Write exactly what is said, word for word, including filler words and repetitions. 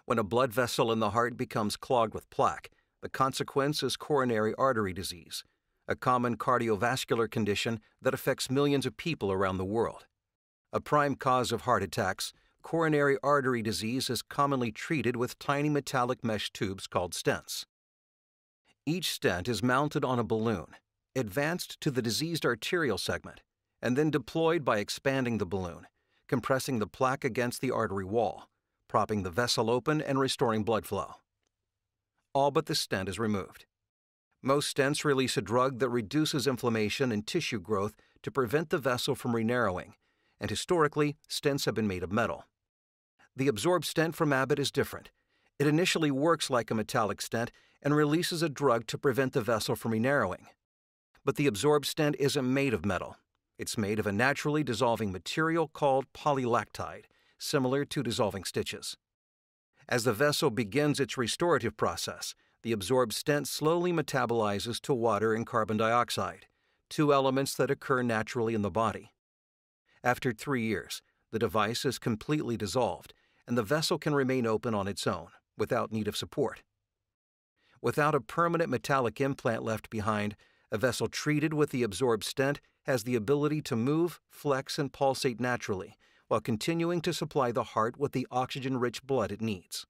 When a blood vessel in the heart becomes clogged with plaque, the consequence is coronary artery disease, a common cardiovascular condition that affects millions of people around the world. A prime cause of heart attacks, coronary artery disease is commonly treated with tiny metallic mesh tubes called stents. Each stent is mounted on a balloon, advanced to the diseased arterial segment, and then deployed by expanding the balloon, compressing the plaque against the artery wall, propping the vessel open and restoring blood flow. All but the stent is removed. Most stents release a drug that reduces inflammation and tissue growth to prevent the vessel from renarrowing, and historically, stents have been made of metal. The Absorb stent from Abbott is different. It initially works like a metallic stent and releases a drug to prevent the vessel from renarrowing. But the Absorb stent isn't made of metal. It's made of a naturally dissolving material called polylactide, similar to dissolving stitches. As the vessel begins its restorative process, the Absorb stent slowly metabolizes to water and carbon dioxide, two elements that occur naturally in the body. After three years, the device is completely dissolved, and the vessel can remain open on its own, without need of support. Without a permanent metallic implant left behind, a vessel treated with the Absorb stent has the ability to move, flex, and pulsate naturally, while continuing to supply the heart with the oxygen-rich blood it needs.